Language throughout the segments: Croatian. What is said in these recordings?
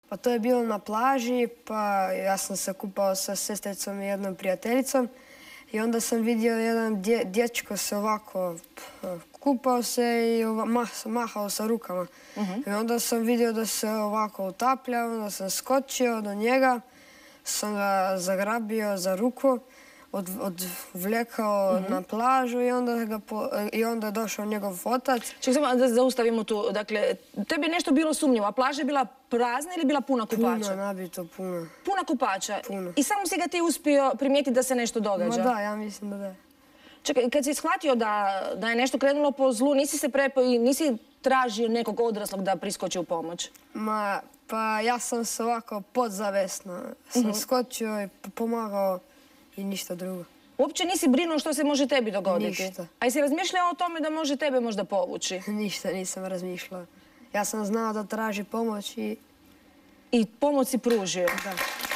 Pa to je bilo na plaži, pa ja sam se kupao sa sestricom i jednom prijateljicom i onda sam vidio jedan dječko se ovako kupao se i mahao sa rukama. I onda sam vidio da se ovako utaplja, onda sam skočio do njega, sam ga zagrabio za ruku, odvlekao na plažu i onda je došao njegov otac. Čekaj, samo da zaustavimo tu. Dakle, tebi je nešto bilo sumnjivo, a plaža je bila prazna ili bila puna kupača? Puno, nabito, puno. Puna kupača? Puno. I samo si ga ti uspio primijetiti da se nešto događa? Ma da, ja mislim da da. Čekaj, kad si shvatio da je nešto krenulo po zlu, nisi se prepao i nisi tražio nekog odraslog da priskoči u pomoć? Pa ja sam se ovako podzavesno sam skočio i pomagao i ništa drugo. Uopće nisi brinuo što se može tebi dogoditi? Ništa. A jesi razmišljao o tome da može tebe možda povući? Ništa nisam razmišljala. Ja sam znao da traži pomoć i... I pomoć si pružio? Da.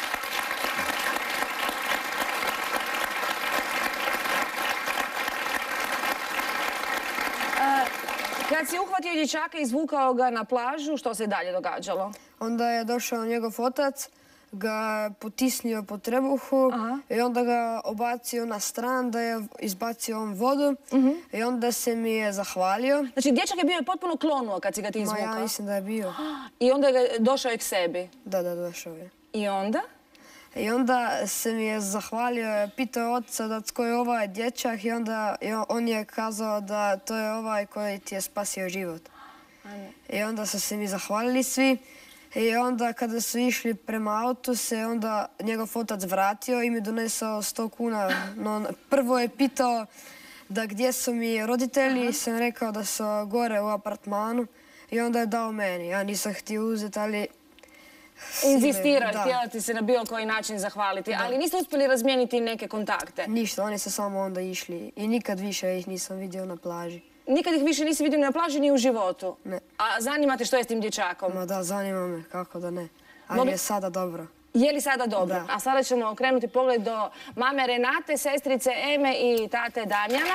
Kad si uhvatio dječaka i izvukao ga na plažu, što se dalje događalo? Onda je došao njegov otac, ga potisnio po trebuhu i onda ga obacio na stran da je izbacio on vodu i onda se mi je zahvalio. Znači, dječak je bio potpuno klonuo kad si ga ti izvukao? Ma ja mislim da je bio. I onda je došao je k sebi? Da, došao je. I onda? I onda se mi je zahvalio, pitao oca da tko je ovaj dječak i onda on je kazao da to je ovaj koji ti je spasio život. I onda su se mi zahvalili svi. I onda kada su išli prema autu se onda njegov otac vratio i mi donesao 100 kuna. No, prvo je pitao da gdje su mi roditelji i sam rekao da su gore u apartmanu i onda je dao meni. Ja nisam htio uzeti, ali... Inzistirao, htjela ti se na bilo koji način zahvaliti, ali niste uspjeli razmijeniti neke kontakte? Ništa, oni su samo onda išli i nikad više ih nisam vidio na plaži. Nikad ih više nisi vidio na plaži ni u životu? Ne. A zanima te što je s tim dječakom? Ma da, zanima me, kako da ne. Ali je sada dobro. Je li sada dobro? Da. A sada ćemo okrenuti pogled do mame Renate, sestrice Eme i tate Damjana.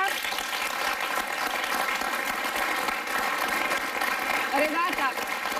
Renata,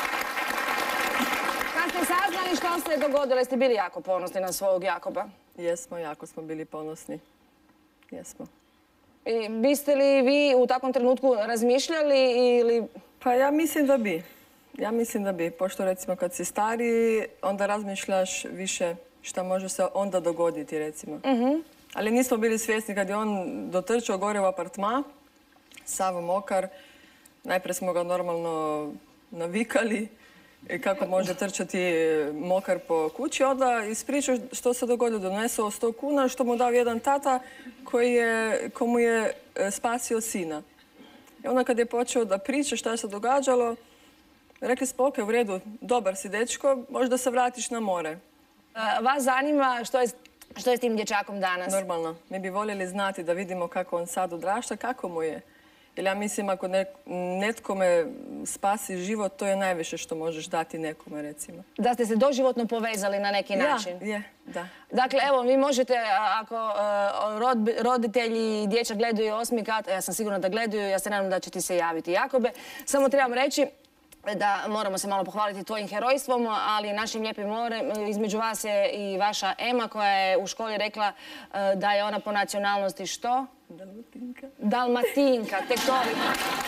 kad ste saznali što se dogodilo, jeste bili jako ponosni na svog Jakoba? Jesmo, jako smo bili ponosni. Jesmo. I biste li vi u takvom trenutku razmišljali ili... Pa ja mislim da bi. Ja mislim da bi. Pošto recimo kad si stariji, onda razmišljaš više šta može se onda dogoditi recimo. Ali nismo bili svjesni kad je on dotrčao gore u apartman, sav mokar. Najprije smo ga normalno navikali kako može trčati mokar po kući. Onda ispričao što se dogodilo. Donesao 100 kuna što mu dao jedan tata komu je spasio sina. I onda kad je počeo da priča šta se događalo, rekli smo, ok, u redu, dobar si dečko, možda se vratiš na more. Vas zanima što je s tim dječakom danas? Normalno. Mi bi voljeli znati da vidimo kako on sad odrašta, kako mu je. Jer ja mislim ako netkome spasi život, to je najviše što možeš dati nekome, recimo. Da ste se doživotno povezali na neki način? Da. Dakle, evo, vi možete, ako roditelji i dječak gledaju 8. kat, ja sam sigurna da gledaju, ja se nadam da će ti se javiti. Jakobe, samo trebam reći da moramo se malo pohvaliti tvojim herojstvom, ali našim lijepim morem. Između vas je i vaša Ema koja je u školi rekla da je ona po nacionalnosti što? Dalmatinka. Dalmatinka, tek toliko.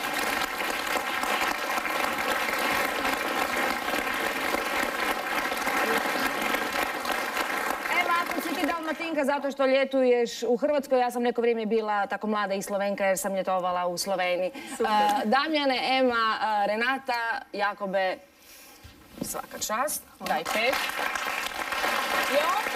Ema, ako si ti Dalmatinka zato što ljetuješ u Hrvatskoj, ja sam neko vrijeme bila tako mlada i Slovenka jer sam ljetovala u Sloveniji. Damjane, Ema, Renata, Jakobe, svaka čast. Daj 5. Jo?